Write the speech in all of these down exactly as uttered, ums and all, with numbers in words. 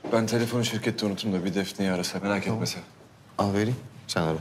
Ben telefonu şirkette unuttum da bir Defne'yi arasa merak etme sen. Al vereyim, sen ara.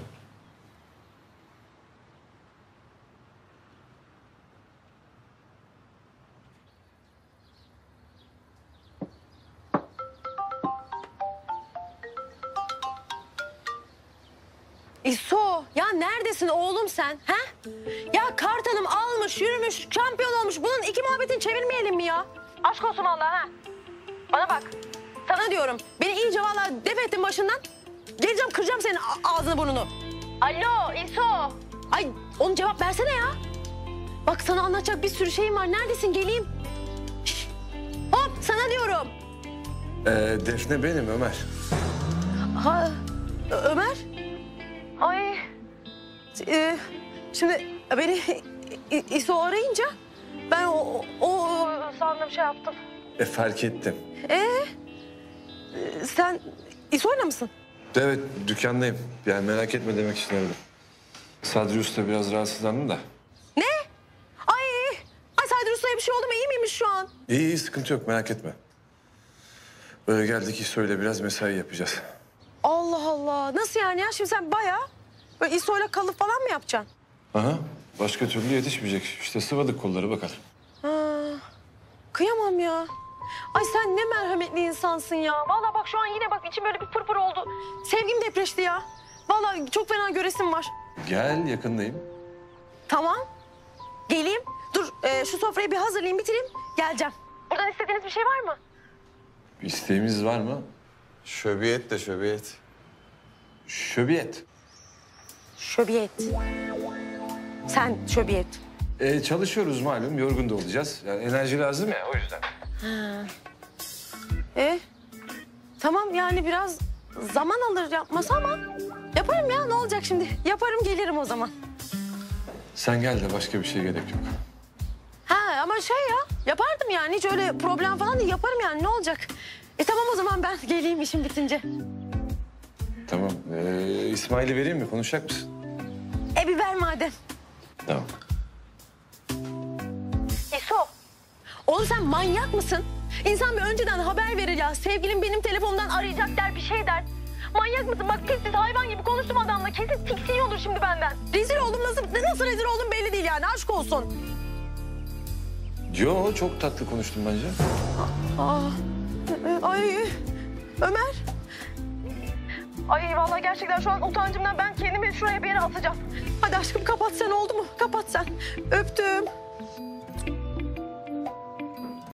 İso, ya neredesin oğlum sen? Ha? Ya Kartal'ım almış, yürümüş, şampiyon olmuş. Bunun iki muhabbetini çevirmeyelim mi ya? Aşk olsun vallahi ha. Bana bak, sana diyorum. Beni iyice vallahi def ettin başından. Geleceğim, kıracağım senin ağzını burnunu. Alo İso. Ay, oğlum cevap versene ya. Bak sana anlatacak bir sürü şeyim var. Neredesin? Geleyim. Şişt. Hop, sana diyorum. Ee, Defne benim Ömer. Ha, Ö- Ömer? Ay, e, şimdi beni İ- İso arayınca ben o, o sandım şey yaptım. E fark ettim. Ee, sen İso'yla mısın? Evet dükkandayım. Yani merak etme demek için aradım. Sadri Usta biraz rahatsızlandı da. Ne? Ay, ay Sadri Usta'ya bir şey oldu mu? İyi miymiş şu an? İyi iyi sıkıntı yok merak etme. Böyle geldik İso'yla biraz mesai yapacağız. Allah Allah. Nasıl yani ya? Şimdi sen bayağı böyle İso'yla kalıp falan mı yapacaksın? Aha başka türlü yetişmeyecek. İşte sıvadık kolları bakalım. Ha, kıyamam ya. Ay sen ne merhametli insansın ya. Vallahi bak şu an yine bak içim böyle bir pırpır oldu. Sevgim depreşti ya. Vallahi çok fena göresim var. Gel yakındayım. Tamam. Geleyim. Dur e, şu sofrayı bir hazırlayayım bitireyim. Geleceğim. Buradan istediğiniz bir şey var mı? Bir isteğimiz var mı? Şöbiyet de şöbiyet. Şöbiyet. Şöbiyet. Sen şöbiyet. Ee, çalışıyoruz malum yorgun da olacağız. Yani enerji lazım ya o yüzden. E, tamam yani biraz zaman alır yapması ama yaparım ya ne olacak şimdi? Yaparım gelirim o zaman. Sen gel de başka bir şey gerek yok. Ha ama şey ya yapardım yani hiç öyle problem falan değil yaparım yani ne olacak? E tamam o zaman ben geleyim işim bitince. Tamam. Ee, İsmail'i vereyim mi? Konuşacak mısın? E bir ver madem. Tamam. İso. Oğlum sen manyak mısın? İnsan bir önceden haber verir ya. Sevgilim benim telefonumdan arayacak der bir şey der. Manyak mısın? Bak pis pis hayvan gibi konuştum adamla. Kesin tiksiniyordur şimdi benden. Rezil oldum nasıl, nasıl rezil oldum belli değil yani aşk olsun. Yo çok tatlı konuştum bence. Aa, e, ay Ömer. Ay vallahi gerçekten şu an utancımdan ben kendimi şuraya bir yere atacağım. Hadi aşkım kapat sen oldu mu? Kapat sen. Öptüm.